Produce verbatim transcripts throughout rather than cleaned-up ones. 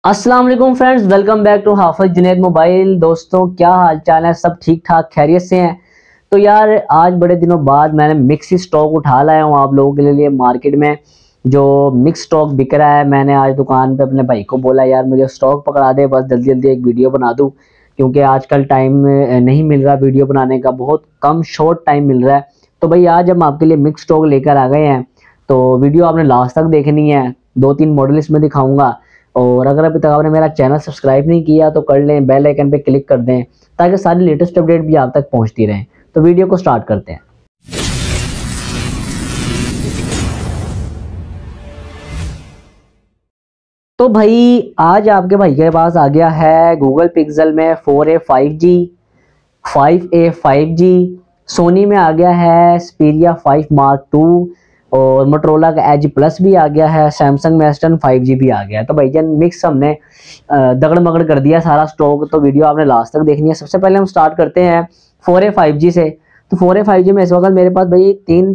अस्सलाम वालेकुम friends, welcome back to Hafiz Junaid mobile. दोस्तों क्या हाल चाल है, सब ठीक ठाक खैरियत से हैं। तो यार आज बड़े दिनों बाद मैंने मिक्स स्टॉक उठा लाया हूँ आप लोगों के लिए मार्केट में। जो मिक्स स्टॉक बिक रहा है, मैंने आज दुकान पे अपने भाई को बोला यार मुझे स्टॉक पकड़ा दे, बस जल्दी जल्दी एक वीडियो बना दूँ, क्योंकि आजकल टाइम नहीं मिल रहा वीडियो बनाने का, बहुत कम शॉर्ट टाइम मिल रहा है। तो भाई आज हम आपके लिए मिक्स स्टॉक लेकर आ गए हैं, तो वीडियो आपने लास्ट तक देखनी है। दो तीन मॉडल इसमें दिखाऊंगा, और अगर अभी तक आपने मेरा चैनल सब्सक्राइब नहीं किया तो कर लें, बेल आइकन पे क्लिक कर दें ताकि सारी लेटेस्ट अपडेट भी आप तक पहुंचती रहें। तो वीडियो को स्टार्ट करते हैं। तो भाई आज आपके भाई के पास आ गया है गूगल पिक्सल में four A five G, five A five G, Sony में आ गया है स्पीरिया फाइव मार्क टू, और मोटरोला का एज प्लस भी आ गया है, सैमसंग में एस टेन फाइव जी भी आ गया है। तो भाईजान मिक्स हमने दगड़ मगड़ कर दिया सारा स्टॉक, तो वीडियो आपने लास्ट तक देखनी है। सबसे पहले हम स्टार्ट करते हैं फोर ए फाइव जी से। तो फोर ए फाइव जी में इस वक्त मेरे पास भाई तीन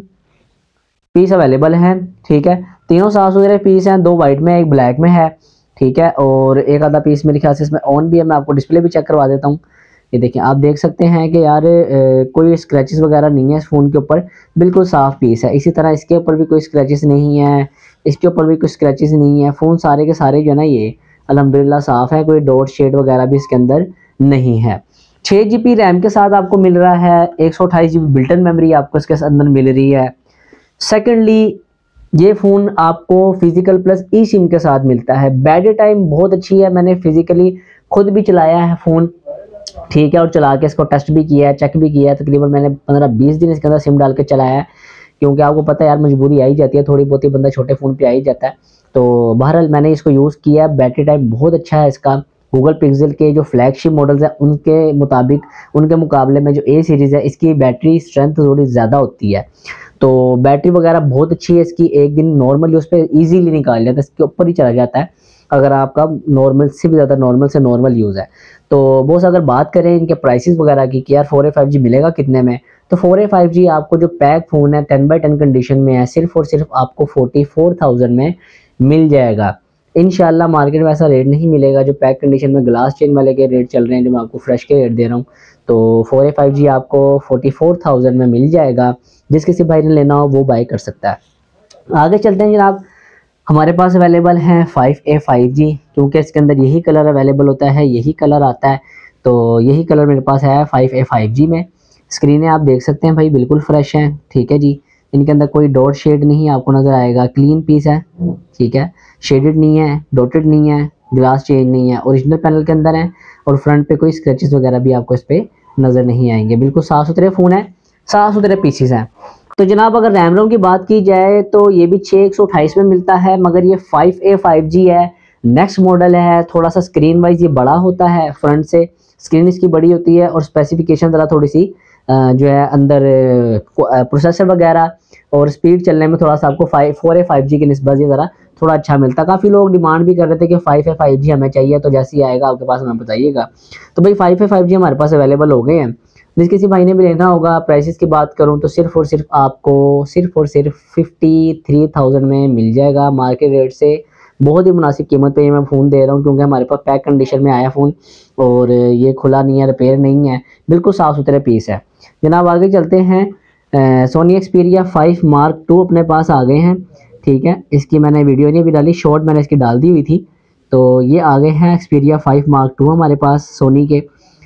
पीस अवेलेबल हैं, ठीक है। तीनों साफ सुथरे पीस हैं, दो वाइट में एक ब्लैक में है, ठीक है। और एक आधा पीस मेरे ख्याल से इसमें ऑन भी है, मैं आपको डिस्प्ले भी चेक करवा देता हूँ। ये देखिए, आप देख सकते हैं कि यार ए, कोई स्क्रैचेस वगैरह नहीं है इस फ़ोन के ऊपर, बिल्कुल साफ़ पीस है। इसी तरह इसके ऊपर भी कोई स्क्रैचेस नहीं है, इसके ऊपर भी कोई स्क्रैचेस नहीं है। फ़ोन सारे के सारे जो है ना ये अल्हम्दुलिल्लाह साफ़ है, कोई डॉट शेड वगैरह भी इसके अंदर नहीं है। छः जी बी रैम के साथ आपको मिल रहा है, एक सौ अट्ठाईस जी बी बिल्टन मेमोरी आपको इसके अंदर मिल रही है। सेकेंडली ये फ़ोन आपको फिजिकल प्लस ई सिम के साथ मिलता है। बैटरी टाइम बहुत अच्छी है, मैंने फिजिकली खुद भी चलाया है फ़ोन, ठीक है, और चला के इसको टेस्ट भी किया है, चेक भी किया है। तकरीबन मैंने पंद्रह बीस दिन इसके अंदर सिम डाल के चलाया है, क्योंकि आपको पता है यार मजबूरी आ ही जाती है, थोड़ी बहुत ही बंदा छोटे फ़ोन पे आ ही जाता है। तो बहरहाल मैंने इसको यूज़ किया है, बैटरी टाइम बहुत अच्छा है इसका। गूगल पिक्सल के जो फ्लैगशिप मॉडल्स हैं उनके मुताबिक, उनके मुकाबले में जो ए सीरीज़ है इसकी बैटरी स्ट्रेंथ थोड़ी ज़्यादा होती है, तो बैटरी वगैरह बहुत अच्छी है इसकी। एक दिन नॉर्मल यूज़ पे ईजीली निकाल जाता है, इसके ऊपर ही चला जाता है अगर आपका नॉर्मल से भी ज़्यादा नॉर्मल से नॉर्मल यूज़ है। तो बॉस अगर बात करें इनके प्राइसेस वगैरह की कि यार फोर ए फाइव जी मिलेगा कितने में, तो फोर ए फाइव जी आपको जो पैक फ़ोन है टेन बाई टेन कंडीशन में है, सिर्फ और सिर्फ आपको फोर्टी फोर थाउजेंड में मिल जाएगा। इंशाल्लाह मार्केट में ऐसा रेट नहीं मिलेगा जो पैक कंडीशन में ग्लास चेन वाले के रेट चल रहे हैं, जो मैं आपको फ्रेश के रेट दे रहा हूँ। तो फोर ए फाइव जी आपको फोर्टी फोर थाउजेंड में मिल जाएगा, जिस किसी भाई ने लेना हो वो बाई कर सकता है। आगे चलते हैं जनाब, हमारे पास अवेलेबल है फाइव ए फाइव जी, क्योंकि इसके अंदर यही कलर अवेलेबल होता है, यही कलर आता है, तो यही कलर मेरे पास है फाइव ए फाइव जी में। स्क्रीनें आप देख सकते हैं भाई बिल्कुल फ्रेश हैं, ठीक है जी। इनके अंदर कोई डॉट शेड नहीं आपको नज़र आएगा, क्लीन पीस है, ठीक है, शेडेड नहीं है, डॉटेड नहीं है, ग्लास चेंज नहीं है, ओरिजिनल पैनल के अंदर है, और फ्रंट पे कोई स्क्रैचेस वगैरह भी आपको इस पर नज़र नहीं आएंगे। बिल्कुल साफ़ सुथरे फ़ोन है, साफ़ सुथरे पीसीस हैं। तो जनाब अगर रैम रोम की बात की जाए तो ये भी छः एक सौ अट्ठाईस में मिलता है, मगर ये फाइव ए फाइव जी है, नेक्स्ट मॉडल है। थोड़ा सा स्क्रीन वाइज ये बड़ा होता है, फ्रंट से स्क्रीन इसकी बड़ी होती है, और स्पेसिफिकेशन ज़रा थोड़ी सी जो है अंदर प्रोसेसर वगैरह और स्पीड चलने में थोड़ा सा आपको five four A five G की निस्बत ये ज़रा थोड़ा अच्छा मिलता है। काफ़ी लोग डिमांड भी कर रहे थे कि फाइव ए फाइव जी हमें चाहिए, तो जैसे ही आएगा आपके पास हमें बताइएगा। तो भाई फाइव ए फाइव जी हमारे पास अवेलेबल हो गए हैं, जिस किसी भाई ने भी लेना होगा। प्राइसेस की बात करूं तो सिर्फ और सिर्फ आपको सिर्फ और सिर्फ फिफ्टी थ्री थाउजेंड में मिल जाएगा, मार्केट रेट से बहुत ही मुनासिब कीमत पे ये मैं फ़ोन दे रहा हूं, क्योंकि हमारे पास पैक कंडीशन में आया फ़ोन, और ये खुला नहीं है, रिपेयर नहीं है, बिल्कुल साफ़ सुथरे पीस है। जनाब आगे चलते हैं, Sony Xperia five Mark two अपने पास आ गए हैं, ठीक है। इसकी मैंने वीडियो नहीं भी डाली, शॉर्ट मैंने इसकी डाल दी हुई थी। तो ये आ गए हैं एक्सपीरिया फाइव मार्क टू हमारे पास सोनी के।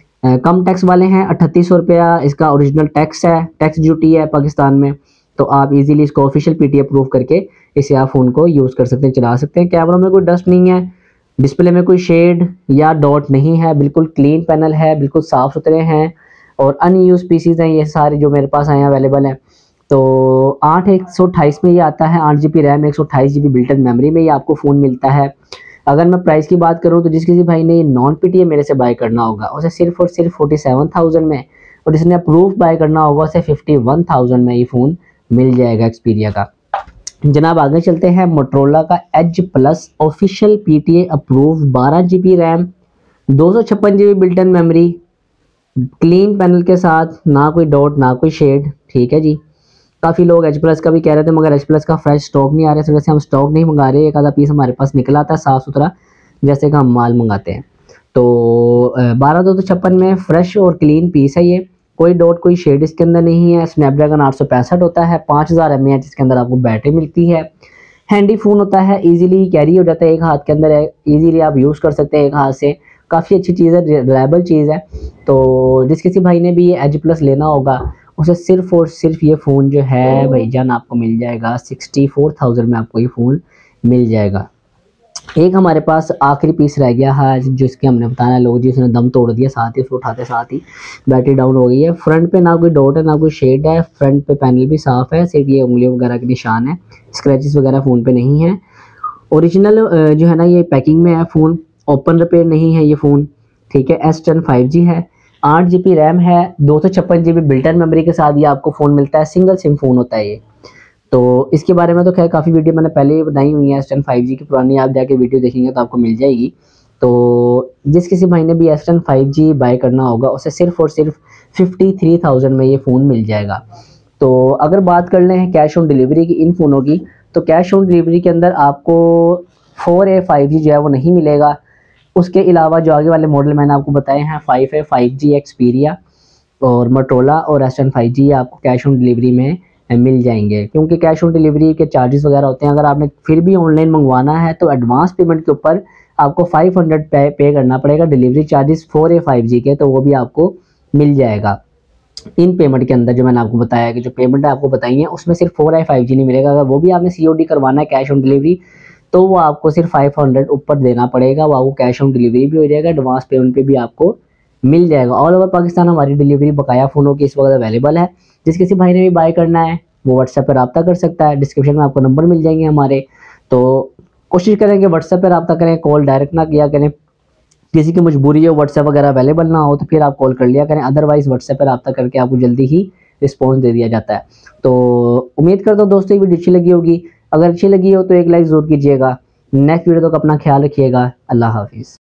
कम टैक्स वाले हैं, अट्ठतीस सौ रुपया इसका ओरिजिनल टैक्स है, टैक्स ड्यूटी है पाकिस्तान में। तो आप इजीली इसको ऑफिशियल पीटी अप्रूव करके इसे आप फ़ोन को यूज़ कर सकते हैं, चला सकते हैं। कैमरा में कोई डस्ट नहीं है, डिस्प्ले में कोई शेड या डॉट नहीं है, बिल्कुल क्लीन पैनल है, बिल्कुल साफ़ सुथरे हैं, और अनयूज पीसीज हैं ये सारे जो मेरे पास आए अवेलेबल हैं। तो आठ एक सौ अट्ठाईस में ये आता है, आठ जी बी रैम, एक सौ अट्ठाईस जी बी बिल्टन मेमोरी में ये आपको फ़ोन मिलता है। अगर मैं प्राइस की बात करूं तो जिस किसी भाई ने ये नॉन पीटीए मेरे से बाय करना होगा उसे सिर्फ और सिर्फ फोर्टी सेवन थाउजेंड में, और जिसने अप्रूव बाय करना होगा उसे फिफ्टी वन थाउजेंड में ये फ़ोन मिल जाएगा एक्सपीरिया का। जनाब आगे चलते हैं, मोटरोला का as plus official PTA approve, बारह जी बी रैम, दो सौ छप्पन G B built in memory, clean panel के साथ, ना कोई डॉट ना कोई शेड, ठीक है जी। काफ़ी लोग एच प्लस का भी कह रहे थे, मगर एच प्लस का फ्रेश स्टॉक नहीं आ रहा है, इस वजह से हम स्टॉक नहीं मंगा रहे। एक आधा पीस हमारे पास निकला था साफ़ सुथरा, जैसे कि हम माल मंगाते हैं। तो बारह दो सौ छप्पन में फ्रेश और क्लीन पीस है ये, कोई डॉट कोई शेड इसके अंदर नहीं है। स्नैपड्रैगन आठ सौ पैंसठ होता है, पाँच हज़ार एम एच इसके अंदर आपको बैटरी मिलती है। हैंडी फ़ोन होता है, इजीली कैरी हो जाता है, एक हाथ के अंदर है, इजीली आप यूज़ कर सकते हैं एक हाथ से। काफ़ी अच्छी चीज़ है, रिलायबल चीज़ है। तो जिस किसी भाई ने भी ये एच प्लस लेना होगा उसे सिर्फ और सिर्फ ये फ़ोन जो है भाईजान आपको मिल जाएगा सिक्सटी फोर थाउजेंड में आपको ये फ़ोन मिल जाएगा। एक हमारे पास आखिरी पीस रह गया है जिसके हमने बताया, लोग जी उसने दम तोड़ दिया, साथ ही उसको उठाते साथ ही बैटरी डाउन हो गई है। फ्रंट पे ना कोई डॉट है ना कोई शेड है, फ्रंट पे पैनल भी साफ है, सिर्फ ये उंगलियों वगैरह के निशान है, स्क्रैचेस वगैरह फ़ोन पे नहीं है। ओरिजिनल जो है ना ये पैकिंग में है फ़ोन, ओपन रिपेयर नहीं है ये फ़ोन, ठीक है। एस टेन फाइव जी है, आठ जी बी रैम है, दो सौ छप्पन जी बी बिल्टन मेमोरी के साथ ये आपको फ़ोन मिलता है। सिंगल सिम फ़ोन होता है ये। तो इसके बारे में तो खैर काफ़ी वीडियो मैंने पहले ही बताई हुई है, एस टेन फाइव जी की पुरानी, आप जाके वीडियो देखेंगे तो आपको मिल जाएगी। तो जिस किसी भाई ने भी S ten five G buy करना होगा उसे सिर्फ और सिर्फ फिफ्टी थ्री थाउजेंड में ये फ़ोन मिल जाएगा। तो अगर बात कर लें कैश ऑन डिलीवरी की इन फ़ोनों की, तो कैश ऑन डिलीवरी के अंदर आपको फोर ए फाइव जी जो है वो नहीं मिलेगा। उसके अलावा जो आगे वाले मॉडल मैंने आपको बताए हैं five A five G Xperia और मोटोरोला और एस टेन फाइव जी आपको कैश ऑन डिलीवरी में मिल जाएंगे, क्योंकि कैश ऑन डिलीवरी के चार्जेस वगैरह होते हैं। अगर आपने फिर भी ऑनलाइन मंगवाना है तो एडवांस पेमेंट के ऊपर आपको फाइव हंड्रेड पे, पे करना पड़ेगा delivery charges four A five G के, तो वो भी आपको मिल जाएगा। इन पेमेंट के अंदर जो मैंने आपको बताया कि जो पेमेंट है आपको बताई है उसमें सिर्फ फोर ए फाइव जी नहीं मिलेगा। अगर वो भी आपने सी ओ डी करवाना है कैश ऑन डिलीवरी तो वो आपको सिर्फ फाइव हंड्रेड ऊपर देना पड़ेगा, वो आपको कैश ऑन डिलीवरी भी हो जाएगा, एडवांस पेमेंट पे भी आपको मिल जाएगा। ऑल ओवर पाकिस्तान हमारी डिलीवरी बकाया फ़ोनों की इस वक्त अवेलेबल है। जिस किसी भाई ने भी बाय करना है वो व्हाट्सएप पर रब्ता कर सकता है, डिस्क्रिप्शन में आपको नंबर मिल जाएंगे हमारे। तो कोशिश करेंगे व्हाट्सएप पर रब्ता करें, कॉल डायरेक्ट ना किया करें। किसी की मजबूरी है व्हाट्सएप वगैरह अवेलेबल ना हो तो फिर आप कॉल कर लिया करें, अदरवाइज़ व्हाट्सएप पर रब्ता करके आपको जल्दी ही रिस्पॉन्स दे दिया जाता है। तो उम्मीद करता हूँ दोस्तों ये वीडियो अच्छी लगी होगी, अगर अच्छी लगी हो तो एक लाइक ज़रूर कीजिएगा। नेक्स्ट वीडियो तक अपना ख्याल रखिएगा। अल्लाह हाफिज़।